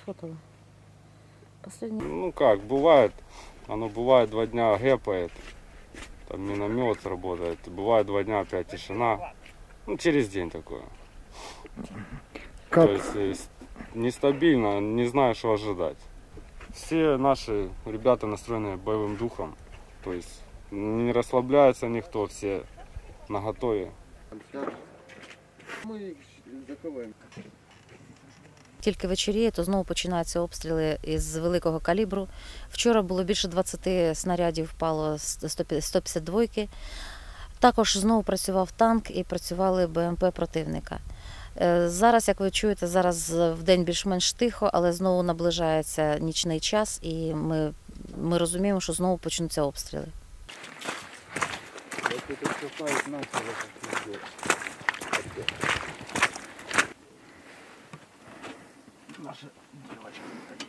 сфотала. Последний. Ну как, бывает, оно бывает 2 дня гэпает, там миномет работает, бывает 2 дня опять тишина, ну через день такое. Как? То есть нестабильно, не знаю, что ожидать. Все наши ребята настроены боевым духом, то есть не расслабляется никто, все наготове. Мы закриваємо. Тільки вечоріє, то знову починаються обстріли із великого калібру. Вчора було більше 20 снарядів впало з 152-ки. Також знову працював танк і працювали БМП противника. Зараз, як ви чуєте, зараз вдень більш-менш тихо, але знову наближається нічний час і ми розуміємо, що знову почнуться обстріли. Наша девочка.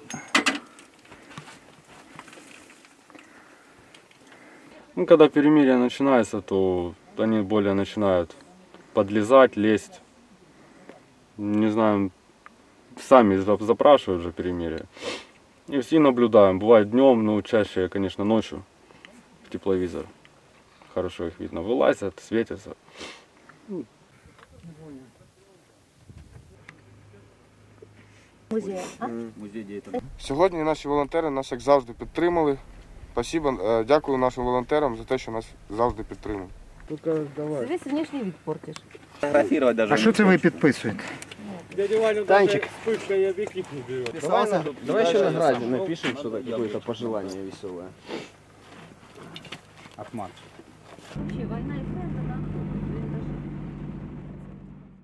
Ну, когда перемирие начинается, то они более начинают подлезать, лезть. Не знаю, сами запрашивают уже перемирие. И все наблюдаем. Бывает днем, но чаще, конечно, ночью в тепловизор. Хорошо их видно. Вылазят, светятся. Сьогодні наші волонтери нас, як завжди, підтримали. Спасибо, дякую нашим волонтерам за те, що нас завжди підтримують. Ти весь внешній вид портиш. А що це ви підписуєте? Танчик. Давай еще на граде напишем что-то, какое-то пожелание веселое. Вообще, война